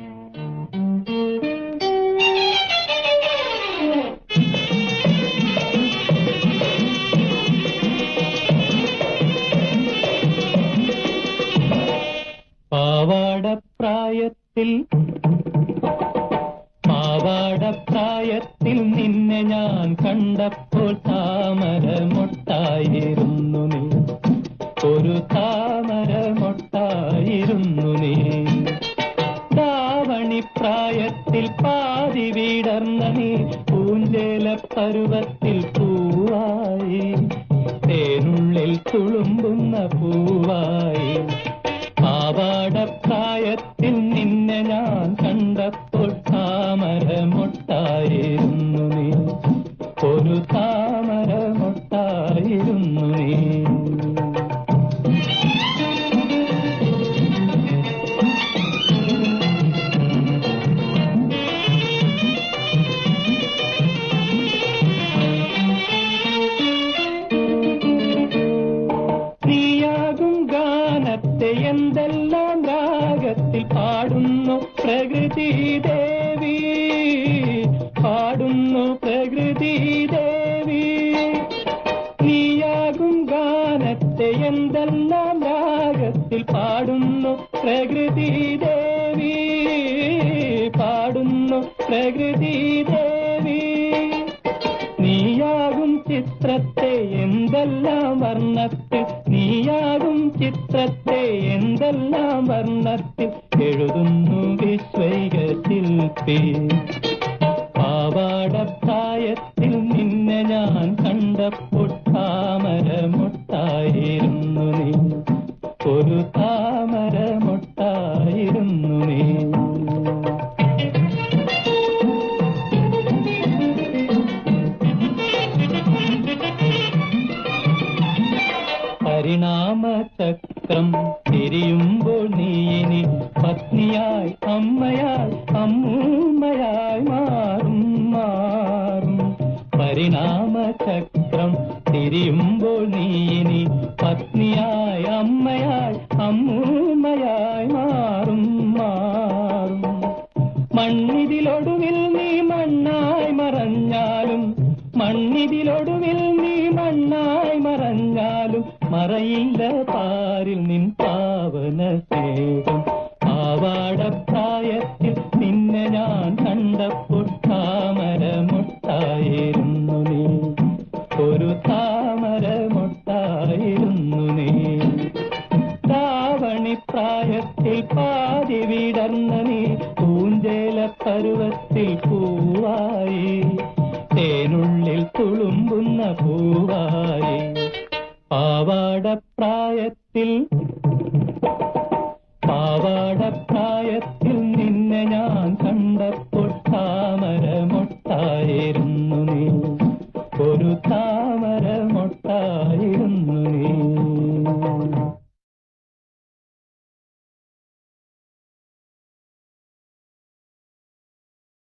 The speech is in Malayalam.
പാവാടപ്രായത്തിൽ നിന്നെ ഞാൻ കണ്ടപ്പോൾ താമരമൊട്ടായിരുന്നു നീ, ഒരു താമരമൊട്ടായിരുന്നു നീ. ദാവണിപ്രായത്തിൽ പാതി വിടർന്ന നീ പൂഞ്ചേല പരുവത്തിൽ പൂവായി, തേനുള്ളിൽ തുളുമ്പുന്ന പൂവായി. പാവാടപ്രായത്തിൽ നിന്നെ ഞാൻ കണ്ടപ്പോൾ താമരമൊട്ടായിരുന്നു നീ, ഒരു താമരമൊട്ടായിരുന്നു നീ. നീയാകും ഗാനത്തെ എന്തെല്ലാം രാഗത്തിൽ പാടുന്നു പ്രകൃതി ദേവി, പാടുന്നു പ്രകൃതി ദേവി. നീയാകും ഗാനത്തെ എന്തെല്ലാം രാഗത്തിൽ പാടുന്നു പ്രകൃതി ദേവി, പാടുന്നു പ്രകൃതി ദേവി. നീയാകും ചിത്രത്തെ എന്തെല്ലാം വർണ്ണത്തിൽ, നീയാകും ചിത്രത്തെ എന്തെല്ലാം വർണ്ണത്തിൽ എഴുതുന്നു വിശ്വൈക ശില്പി. പാവാടപ്രായത്തിൽ നിന്നെ ഞാൻ കണ്ടപ്പോൾ താമരമൊട്ടായിരുന്നു നീ, ഒരു താമരമൊട്ടായിരുന്നു നീ. പരിണാമചക്രം തിരിയുമ്പോൾ നീ ഇനി പത്നിയായി, അമ്മയായി, അമ്മൂമ്മയായി മാറും മാറും. പരിണാമചക്രം തിരിയുമ്പോൾ നീ ഇനി പത്നിയായി, അമ്മയായി, അമ്മൂമ്മയായി മാറും മാറും. മണ്ണിതിലൊടുവിൽ നീ മണ്ണായി മറഞ്ഞാലും, മണ്ണിതിലൊടുവിൽ നീ മണ്ണായി മറഞ്ഞാലും മറയില്ല പാരിൽ നിൻ പാവന സ്നേഹം. പാവാടപ്രായത്തിൽ നിന്നെ ഞാൻ കണ്ടപ്പോൾ താമരമൊട്ടായിരുന്നു നീ, ഒരു താമരമൊട്ടായിരുന്നു നീ. ദാവണിപ്രായത്തിൽ പാതി വിടർന്ന നീ പൂഞ്ചേല പരുവത്തിൽ പൂവായി, തേനുള്ളിൽ തുളുമ്പുന്ന പൂവായി. പാവാടപ്രായത്തിൽ, പാവാടപ്രായത്തിൽ നിന്നെ ഞാൻ കണ്ടപ്പോൾ താമരമൊട്ടായിരുന്നു നീ, ഒരു താമരമൊട്ടായിരുന്നു.